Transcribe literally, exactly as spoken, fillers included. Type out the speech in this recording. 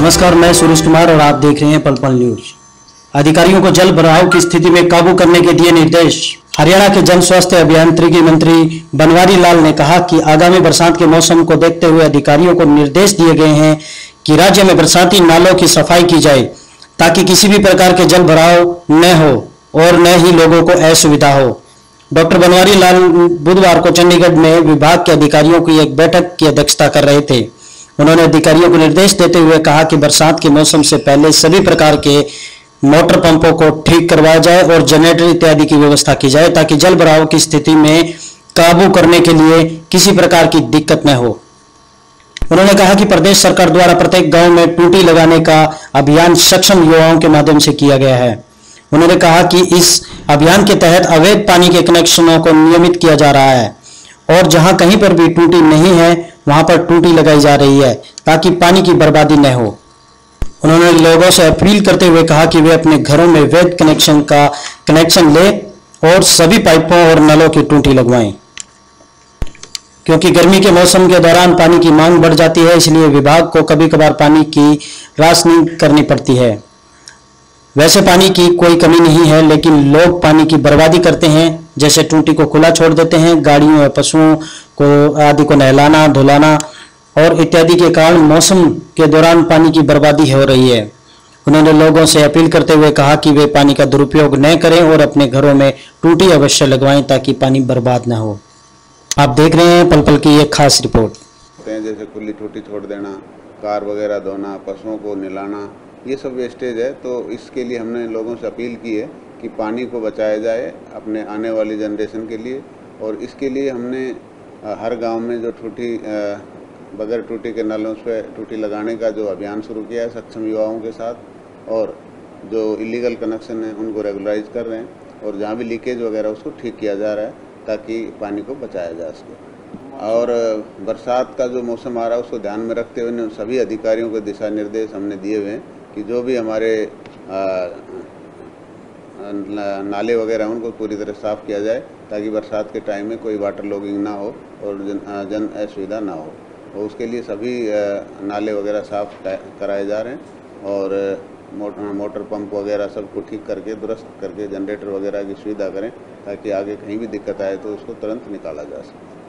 नमस्कार, मैं सुरेश कुमार और आप देख रहे हैं पल पल न्यूज। अधिकारियों को जल भराव की स्थिति में काबू करने के दिए निर्देश। हरियाणा के जन स्वास्थ्य अभियांत्रिकी मंत्री बनवारी लाल ने कहा कि आगामी बरसात के मौसम को देखते हुए अधिकारियों को निर्देश दिए गए हैं कि राज्य में बरसाती नालों की सफाई की जाए ताकि किसी भी प्रकार के जल भराव न हो और न ही लोगों को असुविधा हो। डॉक्टर बनवारी लाल बुधवार को चंडीगढ़ में विभाग के अधिकारियों की एक बैठक की अध्यक्षता कर रहे थे। उन्होंने अधिकारियों को निर्देश देते हुए कहा कि बरसात के मौसम से पहले सभी प्रकार के मोटर पंपों को ठीक करवाया जाए और जनरेटर इत्यादि की व्यवस्था की जाए ताकि जल भराव की स्थिति में काबू करने के लिए किसी प्रकार की दिक्कत न हो। उन्होंने कहा कि प्रदेश सरकार द्वारा प्रत्येक गांव में टूटी लगाने का अभियान सक्षम युवाओं के माध्यम से किया गया है। उन्होंने कहा कि इस अभियान के तहत अवैध पानी के कनेक्शनों को नियमित किया जा रहा है और जहां कहीं पर भी टूटी नहीं है वहां पर टूटी लगाई जा रही है ताकि पानी की बर्बादी न हो। उन्होंने लोगों से अपील करते हुए कहा कि वे अपने घरों में वैध कनेक्शन का कनेक्शन लें और सभी पाइपों और नलों की टूटी लगवाएं, क्योंकि गर्मी के मौसम के दौरान पानी की मांग बढ़ जाती है, इसलिए विभाग को कभी कभार पानी की राशनिंग करनी पड़ती है। वैसे पानी की कोई कमी नहीं है, लेकिन लोग पानी की बर्बादी करते हैं, जैसे टूटी को खुला छोड़ देते हैं, गाड़ियों या पशुओं को आदि को नहलाना धुलाना और इत्यादि के कारण मौसम के दौरान पानी की बर्बादी हो रही है। उन्होंने लोगों से अपील करते हुए कहा कि वे पानी का दुरुपयोग न करें और अपने घरों में टूटी अवश्य लगवाएं ताकि पानी बर्बाद न हो। आप देख रहे हैं पल पल की एक खास रिपोर्ट। जैसे खुली टूटी छोड़ देना, कार वगैरह धोना, पशुओं को नहलाना, ये सब वेस्टेज है। तो इसके लिए हमने लोगों से अपील की है कि पानी को बचाया जाए अपने आने वाली जनरेशन के लिए। और इसके लिए हमने हर गांव में जो टूटी बगैर टूटी के नलों पे टूटी लगाने का जो अभियान शुरू किया है सक्षम युवाओं के साथ, और जो इलीगल कनेक्शन है उनको रेगुलराइज कर रहे हैं और जहाँ भी लीकेज वगैरह उसको ठीक किया जा रहा है ताकि पानी को बचाया जा सके। और बरसात का जो मौसम आ रहा है उसको ध्यान में रखते हुए सभी अधिकारियों को दिशा निर्देश हमने दिए हुए हैं कि जो भी हमारे आ, नाले वगैरह उनको पूरी तरह साफ़ किया जाए ताकि बरसात के टाइम में कोई वाटर लॉगिंग ना हो और जन जन असुविधा ना हो। और उसके लिए सभी नाले वगैरह साफ कराए जा रहे हैं और मोटर मोटर पंप वगैरह सबको ठीक करके दुरुस्त करके जनरेटर वगैरह की सुविधा करें ताकि आगे कहीं भी दिक्कत आए तो उसको तुरंत निकाला जा सके।